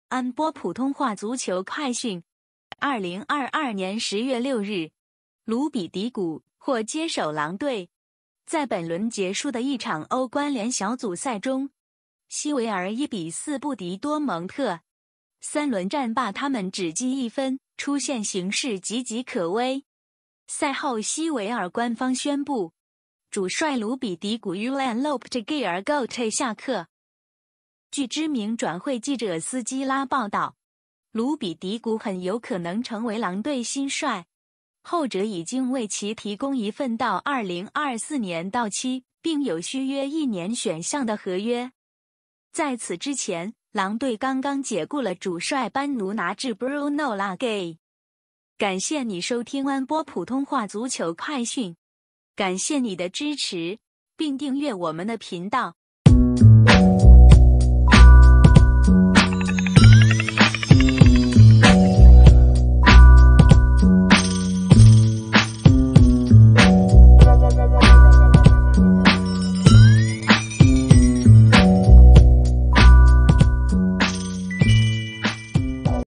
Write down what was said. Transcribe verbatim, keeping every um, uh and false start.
安播普通话足球快讯：二零二二年十月六日，卢比迪古或接手狼队。在本轮结束的一场欧冠联小组赛中，西维尔一比四不敌多蒙特，三轮战罢他们只积一分，出现形势岌岌可危。赛后，西维尔官方宣布，主帅卢比迪古 Ulan Lopetegui Gote 下课。据知名转会记者斯基拉报道，卢比迪古很有可能成为狼队新帅，后者已经为其提供一份到二零二四年到期并有续约一年选项的合约。在此之前，狼队刚刚解雇了主帅班奴拿治 Bruno Lage。感谢你收听安播普通话足球快讯，感谢你的支持，并订阅我们的频道。